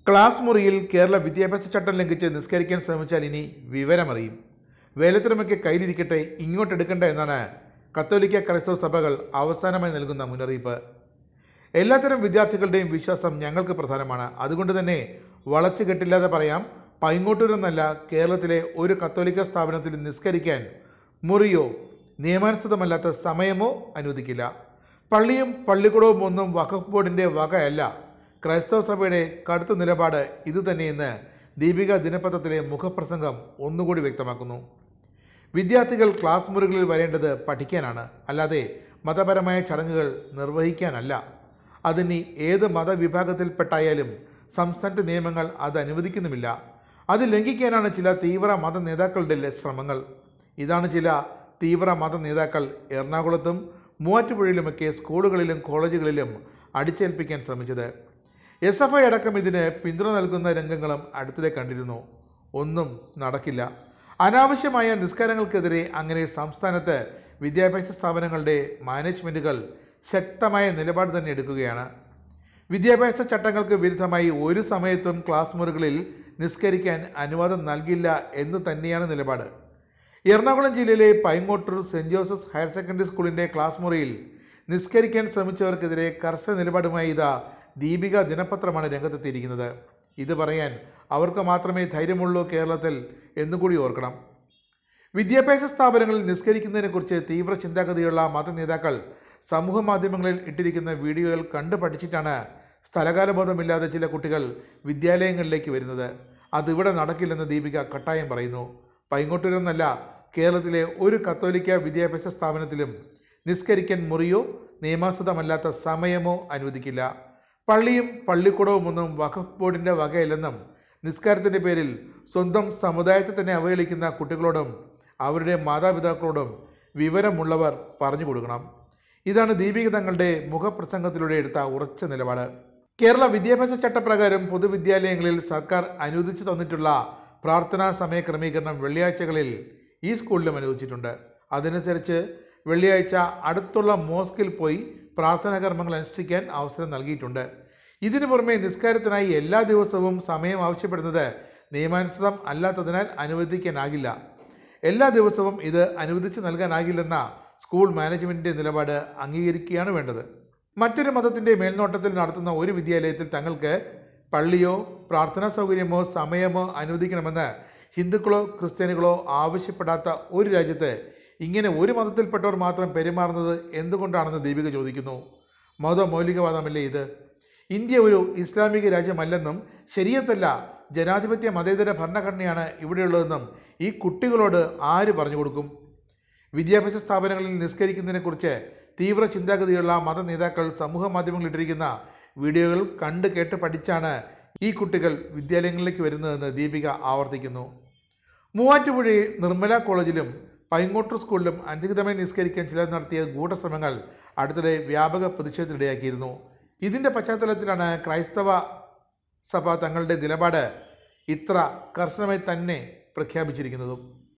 Class മുറിയിൽ കേരള വിദ്യാഭ്യാസ ചട്ടം ലംഘിച്ച് നിസ്കരിക്കാൻ ശ്രമിച്ചാൽ ഇനി വിവരമറിയും. വേലത്തിനുമൊക്കെ കയ്യിലിരിക്കട്ടെ, ഇങ്ങോട്ടെടുക്കണ്ട എന്നാണ് കത്തോലിക്ക ക്രൈസ്തവ സഭകൾ അവസാനമായി നൽകുന്ന മുന്നറിയിപ്പ്. എല്ലാത്തരം വിദ്യാർത്ഥികളുടെയും വിശ്വാസം ഞങ്ങൾക്ക് പ്രധാനമാണ്. അതുകൊണ്ട് തന്നെ വളച്ചു കെട്ടില്ലാതെ പറയാം, പൈങ്ങോട്ടൂരെന്നല്ല കേരളത്തിലെ ഒരു കത്തോലിക്ക സ്ഥാപനത്തിൽ നിസ്കരിക്കാൻ മുറിയോ നിയമാനുസൃതമല്ലാത്ത സമയമോ അനുവദിക്കില്ല. പള്ളിയും പള്ളിക്കൂടവും ഒന്നും വഖഫ് ബോർഡിൻ്റെ വകയല്ല. ക്രൈസ്തവ സഭയുടെ കടുത്ത നിലപാട് ഇതുതന്നെയെന്ന് ദീപിക ദിനപത്രത്തിലെ മുഖപ്രസംഗം ഒന്നുകൂടി വ്യക്തമാക്കുന്നു. വിദ്യാർത്ഥികൾ ക്ലാസ് മുറികളിൽ വരേണ്ടത് പഠിക്കാനാണ്, അല്ലാതെ മതപരമായ ചടങ്ങുകൾ നിർവഹിക്കാനല്ല. അതിനി ഏത് മതവിഭാഗത്തിൽപ്പെട്ടായാലും സംസ്ഥാനത്തെ നിയമങ്ങൾ അത് അനുവദിക്കുന്നുമില്ല. അത് ലംഘിക്കാനാണ് ചില തീവ്ര മത നേതാക്കളുടെ ശ്രമങ്ങൾ. ഇതാണ് ചില തീവ്ര മത നേതാക്കൾ എറണാകുളത്തും മൂവാറ്റുപുഴയിലുമൊക്കെ സ്കൂളുകളിലും കോളേജുകളിലും അടിച്ചേൽപ്പിക്കാൻ ശ്രമിച്ചത്. SFI അടക്കം ഇതിന് പിന്തുണ നൽകുന്ന രംഗങ്ങളും അടുത്തിടെ കണ്ടിരുന്നു. ഒന്നും നടക്കില്ല. അനാവശ്യമായ നിസ്കാരങ്ങൾക്കെതിരെ അങ്ങനെ സംസ്ഥാനത്ത് വിദ്യാഭ്യാസ സ്ഥാപനങ്ങളുടെ മാനേജ്മെൻറ്റുകൾ ശക്തമായ നിലപാട് തന്നെ എടുക്കുകയാണ്. വിദ്യാഭ്യാസ ചട്ടങ്ങൾക്ക് വിരുദ്ധമായി ഒരു സമയത്തും ക്ലാസ് മുറികളിൽ നിസ്കരിക്കാൻ അനുവാദം നൽകില്ല എന്ന് തന്നെയാണ് നിലപാട്. എറണാകുളം ജില്ലയിലെ Paingottoor saint Joseph's higher secondary സ്കൂളിൻ്റെ ക്ലാസ് മുറിയിൽ നിസ്കരിക്കാൻ ശ്രമിച്ചവർക്കെതിരെ കർശന നിലപാടുമായി ഇതാ ദീപിക ദിനപത്രമാണ് രംഗത്തെത്തിയിരിക്കുന്നത്. ഇത് പറയാൻ അവർക്ക് മാത്രമേ ധൈര്യമുള്ളൂ കേരളത്തിൽ എന്നുകൂടി ഓർക്കണം. വിദ്യാഭ്യാസ സ്ഥാപനങ്ങളിൽ നിസ്കരിക്കുന്നതിനെക്കുറിച്ച് തീവ്ര ചിന്താഗതിയുള്ള മത നേതാക്കൾ സമൂഹ മാധ്യമങ്ങളിൽ ഇട്ടിരിക്കുന്ന വീഡിയോകൾ കണ്ടു പഠിച്ചിട്ടാണ് സ്ഥലകാലബോധമില്ലാതെ ചില കുട്ടികൾ വിദ്യാലയങ്ങളിലേക്ക് വരുന്നത്. അതിവിടെ നടക്കില്ലെന്ന് ദീപിക കട്ടായം പറയുന്നു. പൈങ്ങോട്ടൂരെന്നല്ല കേരളത്തിലെ ഒരു കത്തോലിക്ക വിദ്യാഭ്യാസ സ്ഥാപനത്തിലും നിസ്കരിക്കാൻ മുറിയോ നിയമാനുസൃതമല്ലാത്ത സമയമോ അനുവദിക്കില്ല. പള്ളിയും പള്ളിക്കൂടവും ഒന്നും വഖഫ് ബോർഡിൻ്റെ വകയല്ലെന്നും നിസ്കാരത്തിൻ്റെ പേരിൽ സ്വന്തം സമുദായത്തെ തന്നെ അവഹേളിക്കുന്ന കുട്ടികളോടും അവരുടെ മാതാപിതാക്കളോടും വിവരമുള്ളവർ പറഞ്ഞു കൊടുക്കണം. ഇതാണ് ദീപിക തങ്ങളുടെ മുഖപ്രസംഗത്തിലൂടെ എടുത്ത ഉറച്ച നിലപാട്. കേരള വിദ്യാഭ്യാസ ചട്ടപ്രകാരം പൊതുവിദ്യാലയങ്ങളിൽ സർക്കാർ അനുവദിച്ചു തന്നിട്ടുള്ള പ്രാർത്ഥനാ സമയ ക്രമീകരണം വെള്ളിയാഴ്ചകളിൽ ഈ സ്കൂളിലും അനുവദിച്ചിട്ടുണ്ട്. അതനുസരിച്ച് വെള്ളിയാഴ്ച അടുത്തുള്ള മോസ്കിൽ പോയി പ്രാർത്ഥനാ കർമ്മങ്ങൾ അനുഷ്ഠിക്കാൻ അവസരം നൽകിയിട്ടുണ്ട്. ഇതിനു പുറമെ നിസ്കാരത്തിനായി എല്ലാ ദിവസവും സമയം ആവശ്യപ്പെടുന്നത് നിയമാനുസൃതം അല്ലാത്തതിനാൽ അനുവദിക്കാനാകില്ല. എല്ലാ ദിവസവും ഇത് അനുവദിച്ച് നൽകാനാകില്ലെന്ന സ്കൂൾ മാനേജ്മെൻറ്റിൻ്റെ നിലപാട് അംഗീകരിക്കുകയാണ് വേണ്ടത്. മറ്റൊരു മതത്തിൻ്റെ മേൽനോട്ടത്തിൽ നടത്തുന്ന ഒരു വിദ്യാലയത്തിൽ തങ്ങൾക്ക് പള്ളിയോ പ്രാർത്ഥനാ സൗകര്യമോ സമയമോ അനുവദിക്കണമെന്ന് ഹിന്ദുക്കളോ ക്രിസ്ത്യാനികളോ ആവശ്യപ്പെടാത്ത ഒരു രാജ്യത്ത് ഇങ്ങനെ ഒരു മതത്തിൽപ്പെട്ടവർ മാത്രം പെരുമാറുന്നത് എന്തുകൊണ്ടാണെന്ന് ദീപിക ചോദിക്കുന്നു. മൗലികവാദമല്ലേ ഇത്? ഇന്ത്യ ഒരു ഇസ്ലാമിക രാജ്യമല്ലെന്നും ശരീഅത്തല്ല ജനാധിപത്യ മതേതര ഭരണഘടനയാണ് ഇവിടെയുള്ളതെന്നും ഈ കുട്ടികളോട് ആര് പറഞ്ഞു കൊടുക്കും? വിദ്യാഭ്യാസ സ്ഥാപനങ്ങളിൽ നിസ്കരിക്കുന്നതിനെക്കുറിച്ച് തീവ്ര ചിന്താഗതിയുള്ള മത നേതാക്കൾ സമൂഹ മാധ്യമങ്ങളിൽ ഇട്ടിരിക്കുന്ന വീഡിയോകൾ കണ്ട് കേട്ട് പഠിച്ചാണ് ഈ കുട്ടികൾ വിദ്യാലയങ്ങളിലേക്ക് വരുന്നതെന്ന് ദീപിക ആവർത്തിക്കുന്നു. മൂവാറ്റുപുഴ നിർമ്മല കോളേജിലും പൈങ്ങോട്ടൂർ സ്കൂളിലും അനധികൃതമായി നിസ്കരിക്കാൻ ചിലർ നടത്തിയ ഗൂഢശ്രമങ്ങൾ അടുത്തിടെ വ്യാപക പ്രതിഷേധത്തിനിടയാക്കിയിരുന്നു. ഇതിൻ്റെ പശ്ചാത്തലത്തിലാണ് ക്രൈസ്തവ സഭ തങ്ങളുടെ നിലപാട് ഇത്ര കർശനമായി തന്നെ പ്രഖ്യാപിച്ചിരിക്കുന്നതും.